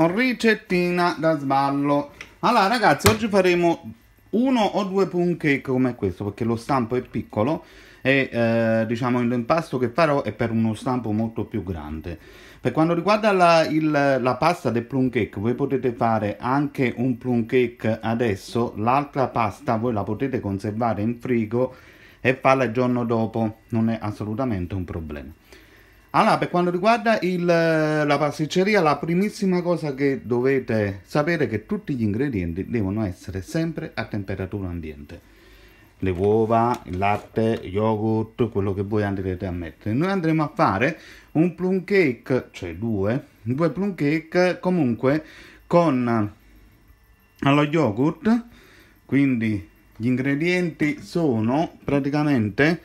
ricettina da sballo. Allora ragazzi, oggi faremo uno o due plum cake come questo, perché lo stampo è piccolo e diciamo l'impasto che farò è per uno stampo molto più grande. Per quanto riguarda la pasta del plum cake, voi potete fare anche un plum cake adesso, l'altra pasta voi la potete conservare in frigo e farla il giorno dopo, non è assolutamente un problema. Allora, per quanto riguarda la pasticceria, la primissima cosa che dovete sapere è che tutti gli ingredienti devono essere sempre a temperatura ambiente. Le uova, il latte, yogurt, quello che voi andrete a mettere. Noi andremo a fare un plum cake, cioè due plum cake comunque con allo yogurt, quindi gli ingredienti sono praticamente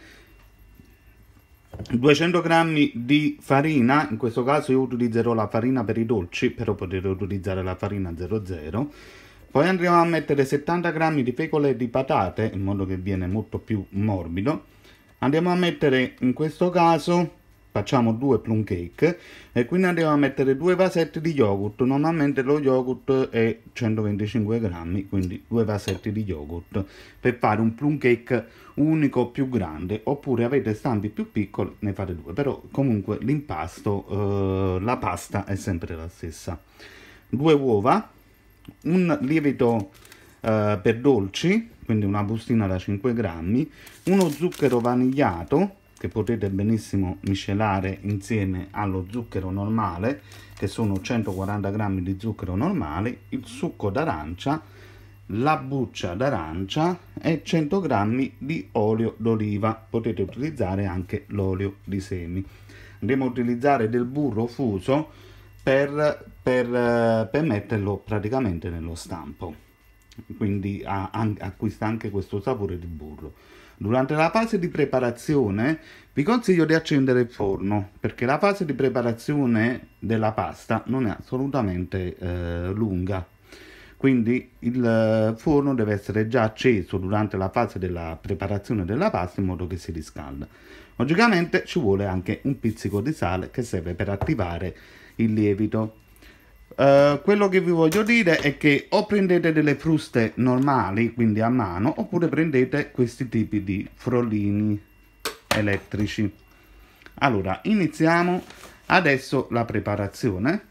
200 grammi di farina, in questo caso io utilizzerò la farina per i dolci, però potete utilizzare la farina 00. Poi andremo a mettere 70 grammi di fecole di patate, in modo che viene molto più morbido. Andiamo a mettere, in questo caso, facciamo due plum cake, e quindi andiamo a mettere due vasetti di yogurt. Normalmente lo yogurt è 125 grammi, quindi due vasetti di yogurt, per fare un plum cake unico più grande, oppure avete stampi più piccoli, ne fate due, però comunque l'impasto, la pasta è sempre la stessa. Due uova, un lievito per dolci, quindi una bustina da 5 grammi, uno zucchero vanigliato, che potete benissimo miscelare insieme allo zucchero normale, che sono 140 grammi di zucchero normale, il succo d'arancia, la buccia d'arancia e 100 grammi di olio d'oliva. Potete utilizzare anche l'olio di semi. Andremo a utilizzare del burro fuso per metterlo praticamente nello stampo, quindi acquista anche questo sapore di burro. Durante la fase di preparazione vi consiglio di accendere il forno, perché la fase di preparazione della pasta non è assolutamente lunga, quindi il forno deve essere già acceso durante la fase della preparazione della pasta, in modo che si riscalda. Logicamente ci vuole anche un pizzico di sale, che serve per attivare il lievito. Quello che vi voglio dire è che o prendete delle fruste normali, quindi a mano, oppure prendete questi tipi di frollini elettrici. Allora, iniziamo adesso la preparazione.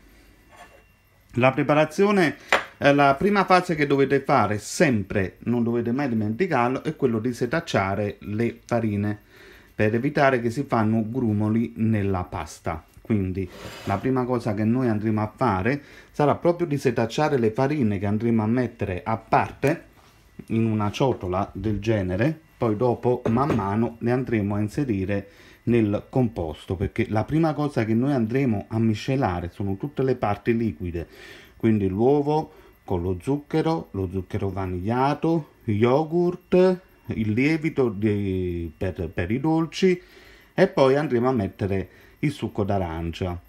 La prima fase che dovete fare sempre, non dovete mai dimenticarlo, è quello di setacciare le farine, per evitare che si fanno grumoli nella pasta. Quindi la prima cosa che noi andremo a fare sarà proprio di setacciare le farine, che andremo a mettere a parte in una ciotola del genere. Poi dopo man mano le andremo a inserire nel composto, perché la prima cosa che noi andremo a miscelare sono tutte le parti liquide, quindi l'uovo con lo zucchero vanigliato, yogurt, il lievito per i dolci, e poi andremo a mettere il succo d'arancia.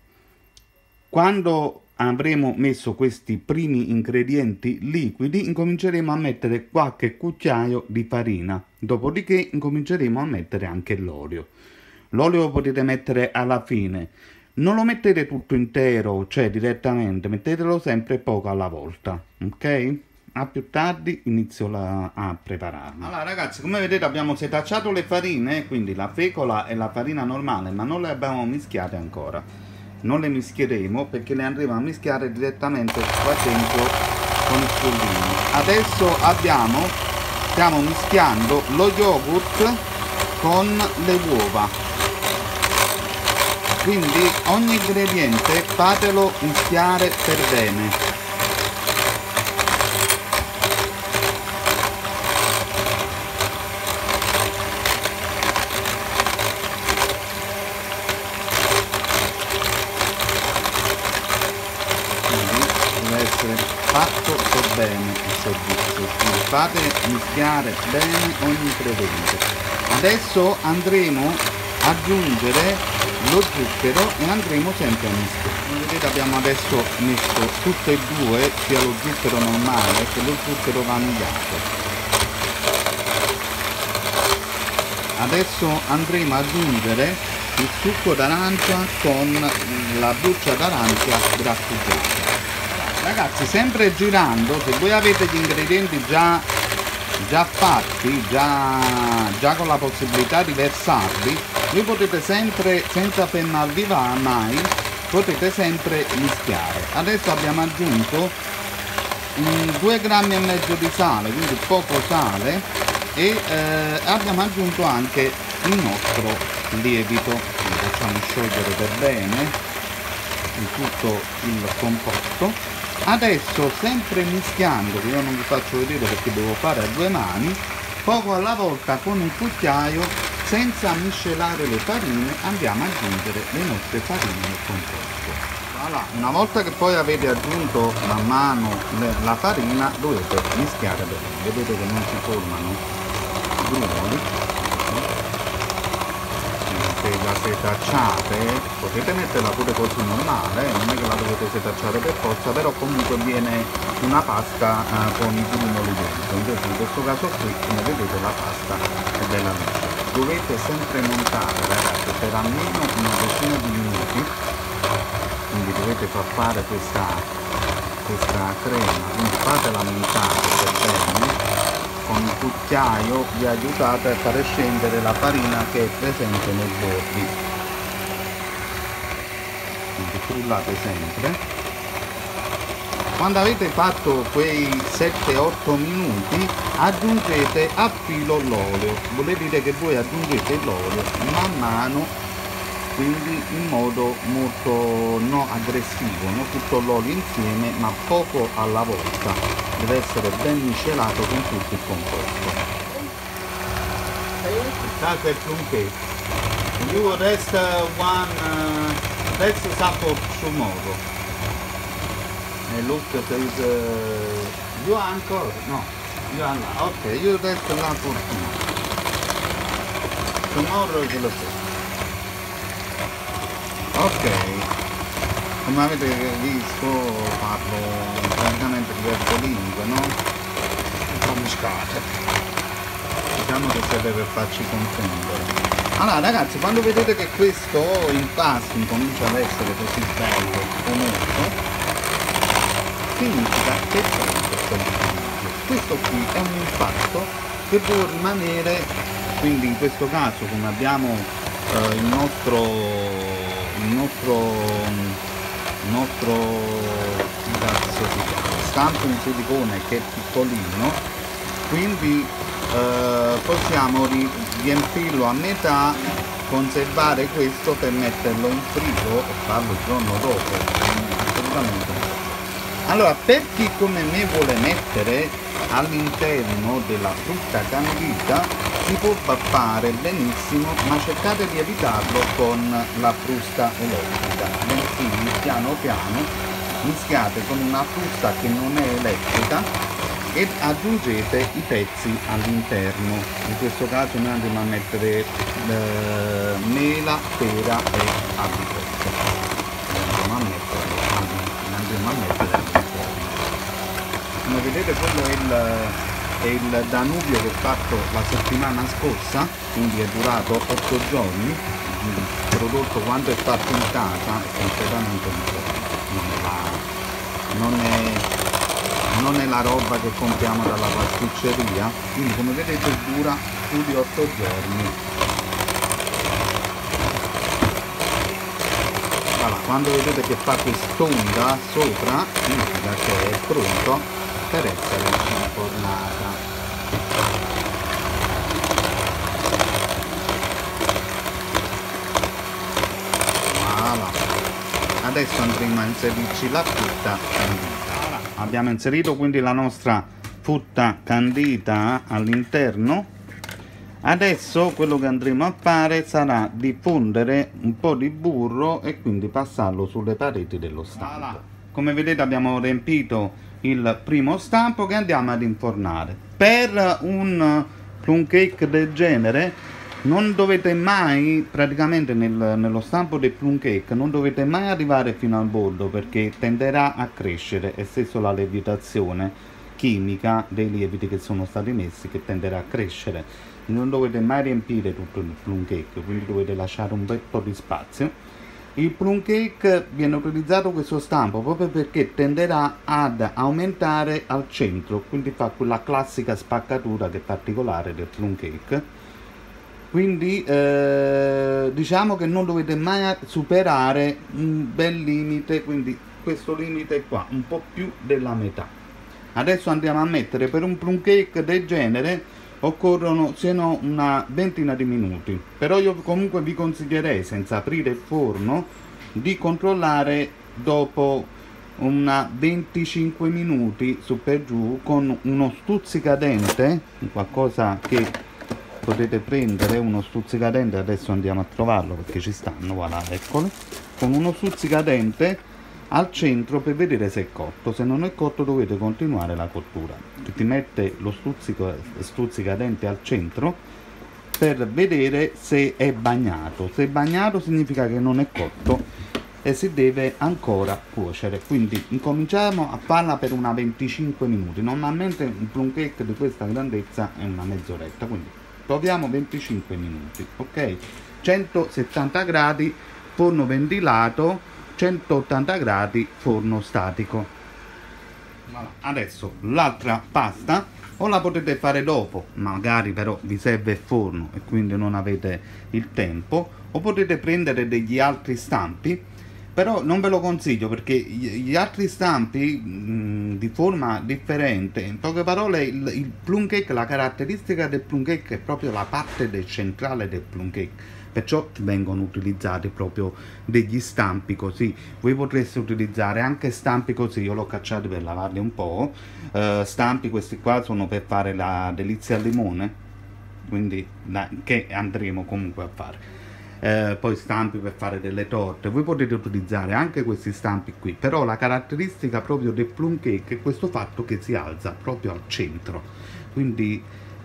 Quando avremo messo questi primi ingredienti liquidi, incominceremo a mettere qualche cucchiaio di farina, dopodiché incominceremo a mettere anche l'olio. L'olio potete mettere alla fine, non lo mettete tutto intero, cioè direttamente, mettetelo sempre poco alla volta, ok? A più tardi inizio a prepararlo. Allora ragazzi, come vedete abbiamo setacciato le farine, quindi la fecola e la farina normale, ma non le abbiamo mischiate ancora. Non le mischieremo, perché le andremo a mischiare direttamente qua dentro con il frullino. Adesso stiamo mischiando lo yogurt con le uova, quindi ogni ingrediente fatelo mischiare per bene. Fatto per bene il servizio, quindi fate mischiare bene ogni ingrediente. Adesso andremo ad aggiungere lo zucchero e andremo sempre a mischiare. Come vedete abbiamo adesso messo tutte e due, sia lo zucchero normale che lo zucchero vanigliato. Adesso andremo ad aggiungere il succo d'arancia con la buccia d'arancia grattugiata. Ragazzi, sempre girando, se voi avete gli ingredienti già fatti, già con la possibilità di versarli, voi potete sempre, senza pennarvi mai, potete sempre mischiare. Adesso abbiamo aggiunto 2,5 grammi di sale, quindi poco sale, e abbiamo aggiunto anche il nostro lievito. Lo facciamo sciogliere per bene in tutto il composto. Adesso, sempre mischiando, che io non vi faccio vedere perché devo fare a 2 mani, poco alla volta con un cucchiaio, senza miscelare le farine, andiamo ad aggiungere le nostre farine nel composto. Voilà. Una volta che poi avete aggiunto man mano la farina, dovete mischiare bene. Vedete che non si formano grumoli. Se la setacciate, potete metterla pure così normale, non è che la dovete setacciare per forza, però comunque viene una pasta con i grumoli dentro. Invece in questo caso qui, come vedete, la pasta è bella liscia. Dovete sempre montare, ragazzi, per almeno una decina di minuti, quindi dovete far fare questa crema, quindi fatela montare per bene. Con il cucchiaio vi aiutate a fare scendere la farina che è presente nei bordi, quindi frullate sempre. Quando avete fatto quei 7-8 minuti aggiungete a filo l'olio, vuol dire che voi aggiungete l'olio man mano, quindi in modo molto non aggressivo, non tutto l'olio insieme ma poco alla volta. Deve essere ben miscelato con tutto il composto. That's a plum cake. You rest that's supper tomorrow. And look, there is you are ancora? No, you are là. Ok, you rest là for tomorrow. Tomorrow is the first. Ok. Come avete visto parlo praticamente diverse lingue, no? Un po' miscate. Diciamo che serve per farci comprendere. Allora ragazzi, quando vedete che questo impasto incomincia ad essere così bello, spumoso, significa che è pronto. Questo qui è un impasto che può rimanere, quindi in questo caso come abbiamo il nostro stampo in silicone che è piccolino, quindi possiamo riempirlo a metà, conservare questo per metterlo in frigo e farlo il giorno dopo. Assolutamente. Allora, per chi come me vuole mettere all'interno della frutta candita, si può fare benissimo, ma cercate di evitarlo con la frusta elettrica, bensì piano piano mischiate con una frusta che non è elettrica e aggiungete i pezzi all'interno. In questo caso noi andiamo a mettere mela, pera e apricot. Andiamo a mettere all'interno. Come vedete, quello è il Danubio che ho fatto la settimana scorsa, quindi è durato 8 giorni. Il prodotto quando è fatto in casa è completamente differente. Non è la roba che compriamo dalla pasticceria, quindi come vedete dura più di 8 giorni. Allora, quando vedete che fa quest'onda sopra, significa che è pronto per essere infornata. Voilà. Adesso andremo a inserirci la frutta candita. Abbiamo inserito quindi la nostra frutta candita all'interno. Adesso quello che andremo a fare sarà diffondere un po' di burro e quindi passarlo sulle pareti dello stampo. Come vedete abbiamo riempito il primo stampo che andiamo ad infornare. Per un plum cake del genere non dovete mai, praticamente nello stampo del plum cake, non dovete mai arrivare fino al bordo perché tenderà a crescere, è stesso la lievitazione chimica dei lieviti che sono stati messi che tenderà a crescere. Non dovete mai riempire tutto il plum cake, quindi dovete lasciare un bel po' di spazio Il plum cake viene utilizzato questo stampo proprio perché tenderà ad aumentare al centro, quindi fa quella classica spaccatura che è particolare del plum cake. Quindi diciamo che non dovete mai superare un bel limite, quindi questo limite qua, un po' più della metà. Adesso andiamo a mettere, per un plum cake del genere occorrono siano una ventina di minuti, però io comunque vi consiglierei, senza aprire il forno, di controllare dopo una 25 minuti su per giù con uno stuzzicadente, qualcosa che potete prendere, uno stuzzicadente. Adesso andiamo a trovarlo perché ci stanno, voilà, eccolo, con uno stuzzicadente al centro per vedere se è cotto. Se non è cotto dovete continuare la cottura. Ti mette lo stuzzicadente al centro per vedere se è bagnato. Se è bagnato significa che non è cotto e si deve ancora cuocere. Quindi incominciamo a farla per una 25 minuti. Normalmente un plum cake di questa grandezza è una mezz'oretta, quindi proviamo 25 minuti, ok? 170 gradi forno ventilato, 180 gradi forno statico. Adesso l'altra pasta o la potete fare dopo, magari però vi serve il forno e quindi non avete il tempo, o potete prendere degli altri stampi, però non ve lo consiglio perché gli altri stampi di forma differente, in poche parole il plum cake, la caratteristica del plum cake è proprio la parte centrale del plum cake, perciò vengono utilizzati proprio degli stampi così. Voi potreste utilizzare anche stampi così, io l'ho cacciati per lavarli un po', stampi questi qua sono per fare la delizia al limone, quindi che andremo comunque a fare. Poi stampi per fare delle torte, voi potete utilizzare anche questi stampi qui, però la caratteristica proprio del plum cake è questo fatto che si alza proprio al centro, quindi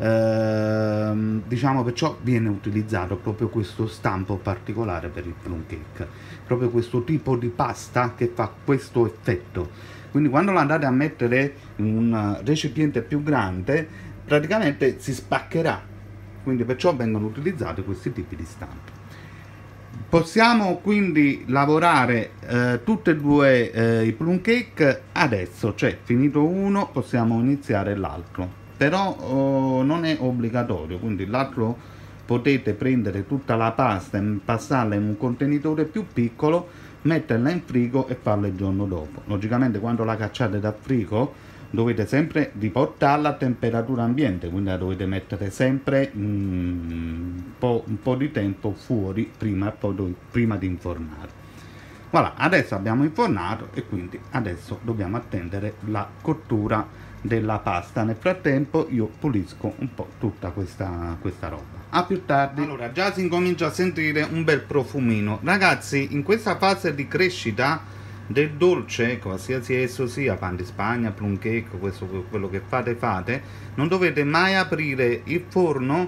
diciamo perciò viene utilizzato proprio questo stampo particolare per il plum cake, proprio questo tipo di pasta che fa questo effetto. Quindi quando lo andate a mettere in un recipiente più grande praticamente si spaccherà, quindi perciò vengono utilizzati questi tipi di stampi. Possiamo quindi lavorare tutte e due i plum cake adesso, cioè finito uno possiamo iniziare l'altro, però non è obbligatorio, quindi l'altro potete prendere tutta la pasta e impastarla in un contenitore più piccolo, metterla in frigo e farla il giorno dopo. Logicamente quando la cacciate dal frigo dovete sempre riportarla a temperatura ambiente, quindi la dovete mettere sempre un po' di tempo fuori prima di infornare. Voilà, adesso abbiamo infornato e quindi adesso dobbiamo attendere la cottura della pasta. Nel frattempo io pulisco un po' tutta questa roba. A più tardi. Allora, già si incomincia a sentire un bel profumino. Ragazzi, in questa fase di crescita del dolce, qualsiasi esso sia, pan di Spagna, plum cake, quello che fate, non dovete mai aprire il forno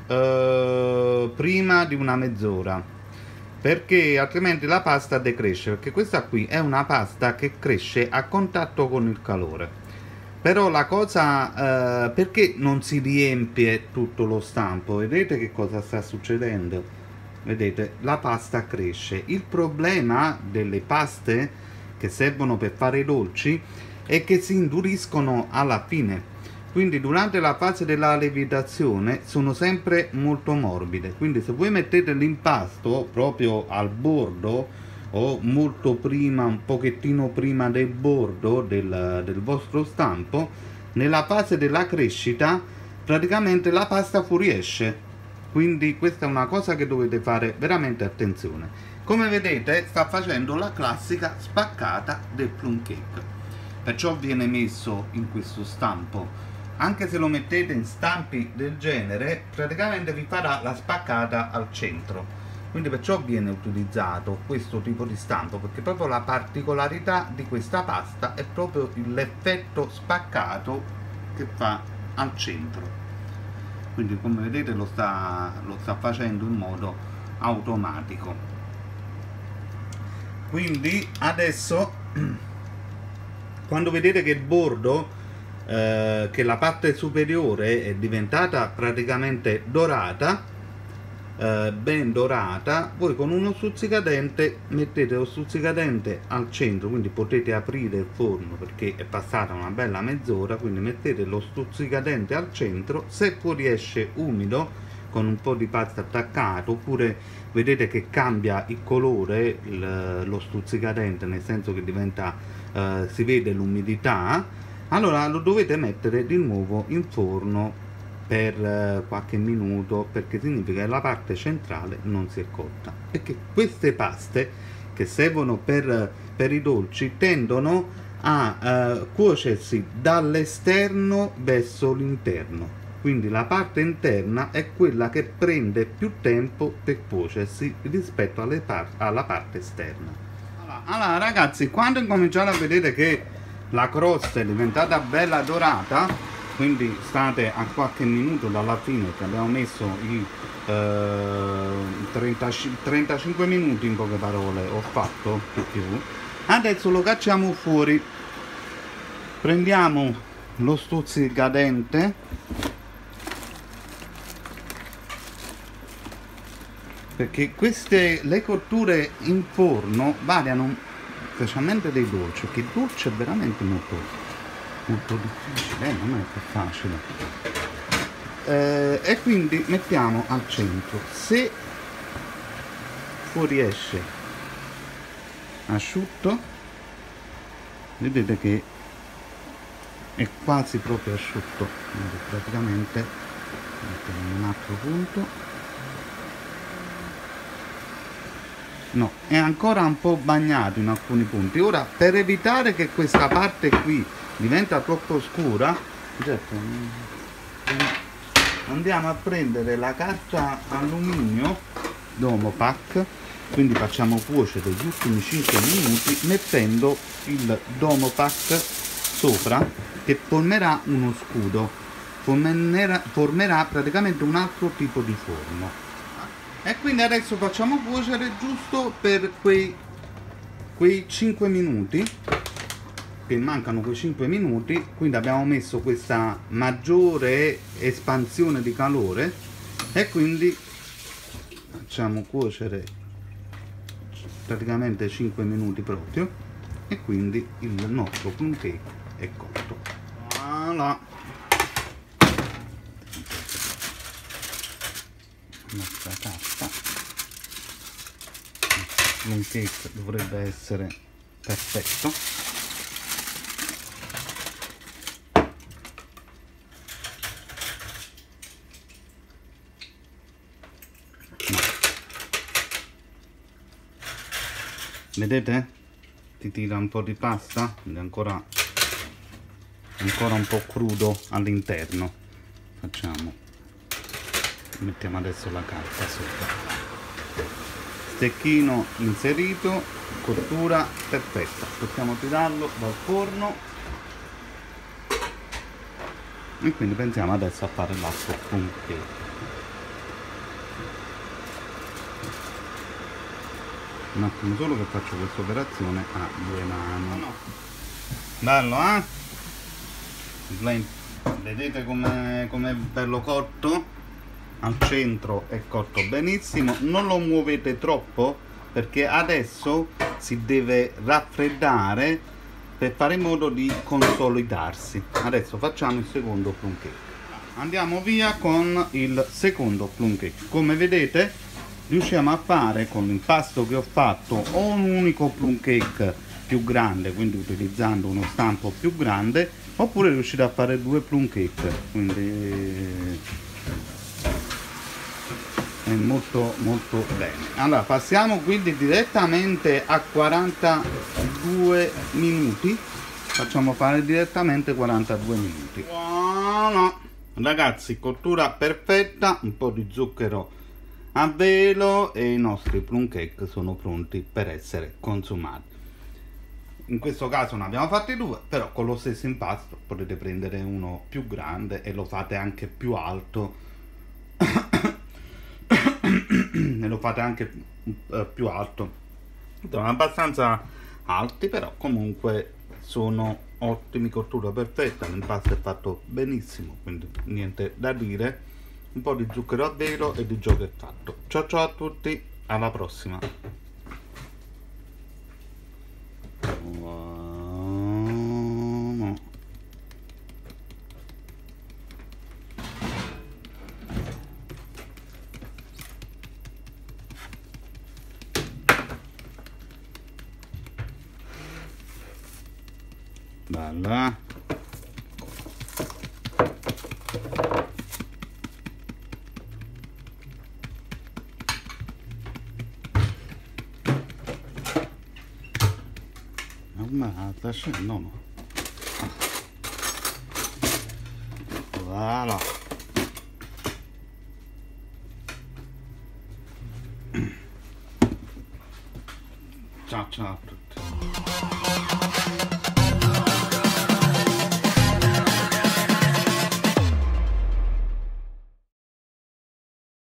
prima di una mezz'ora, perché altrimenti la pasta decresce, perché questa qui è una pasta che cresce a contatto con il calore. Però la cosa perché non si riempie tutto lo stampo? Vedete che cosa sta succedendo? Vedete, la pasta cresce. Il problema delle paste che servono per fare i dolci è che si induriscono alla fine, quindi durante la fase della lievitazione sono sempre molto morbide, quindi se voi mettete l'impasto proprio al bordo o molto prima, un pochettino prima del bordo del vostro stampo, nella fase della crescita praticamente la pasta fuoriesce. Quindi questa è una cosa che dovete fare veramente attenzione. Come vedete sta facendo la classica spaccata del plum cake, perciò viene messo in questo stampo. Anche se lo mettete in stampi del genere praticamente vi farà la spaccata al centro, quindi perciò viene utilizzato questo tipo di stampo, perché proprio la particolarità di questa pasta è proprio l'effetto spaccato che fa al centro. Quindi come vedete lo sta facendo in modo automatico. Quindi adesso quando vedete che il bordo che la parte superiore è diventata praticamente dorata, ben dorata, voi con uno stuzzicadente mettete lo stuzzicadente al centro, quindi potete aprire il forno perché è passata una bella mezz'ora, quindi mettete lo stuzzicadente al centro. Se fuori esce umido con un po' di pasta attaccato, oppure vedete che cambia il colore lo stuzzicadente, nel senso che diventa si vede l'umidità, allora lo dovete mettere di nuovo in forno per qualche minuto, perché significa che la parte centrale non si è cotta. Perché queste paste che servono per i dolci tendono a cuocersi dall'esterno verso l'interno, quindi la parte interna è quella che prende più tempo per cuocersi rispetto alla parte esterna. Allora ragazzi, quando incominciate a vedere che la crosta è diventata bella dorata, quindi state a qualche minuto dalla fine, che abbiamo messo i 35 minuti, in poche parole ho fatto più. Adesso lo cacciamo fuori, prendiamo lo stuzzicadente, perché le cotture in forno variano, specialmente dei dolci, che il dolce è veramente molto difficile, non è che facile, e quindi mettiamo al centro. Se fuoriesce asciutto, vedete che è quasi proprio asciutto, quindi praticamente mettiamo un altro punto. No, è ancora un po' bagnato in alcuni punti. Ora, per evitare che questa parte qui diventa troppo scura, andiamo a prendere la carta alluminio Domopac, quindi facciamo cuocere gli ultimi 5 minuti mettendo il Domopac sopra, che formerà uno scudo, formerà praticamente un altro tipo di forno. E quindi adesso facciamo cuocere giusto per quei 5 minuti, che mancano quei 5 minuti, quindi abbiamo messo questa maggiore espansione di calore, e quindi facciamo cuocere praticamente 5 minuti proprio, e quindi il nostro plum cake è cotto. Voilà. Nostra carta, il plum cake dovrebbe essere perfetto. Vedete? Ti tira un po' di pasta, quindi ancora un po' crudo all'interno. Mettiamo adesso la carta sopra, stecchino inserito, cottura perfetta. Possiamo tirarlo dal forno, e quindi pensiamo adesso a fare l'altro plum cake. Un attimo solo che faccio questa operazione a 2 mani. Bello, vedete com'è bello cotto? Al centro è cotto benissimo. Non lo muovete troppo, perché adesso si deve raffreddare per fare in modo di consolidarsi. Adesso facciamo il secondo plum cake. Andiamo via con il secondo plum cake. Come vedete riusciamo a fare con l'impasto che ho fatto o un unico plum cake più grande, quindi utilizzando uno stampo più grande, oppure riuscite a fare 2 plum cake, quindi è molto bene. Allora passiamo quindi direttamente a 42 minuti, facciamo fare direttamente 42 minuti. Buono ragazzi, cottura perfetta, un po' di zucchero a velo e i nostri plum cake sono pronti per essere consumati. In questo caso ne abbiamo fatti 2, però con lo stesso impasto potete prendere uno più grande e lo fate anche più alto e lo fate anche più alto. Sono abbastanza alti, però comunque sono ottimi, cottura perfetta, l'impasto è fatto benissimo, quindi niente da dire. un po' di zucchero a velo e di gioco è fatto. Ciao ciao a tutti, alla prossima. Bella. Ammazza, no. Voilà.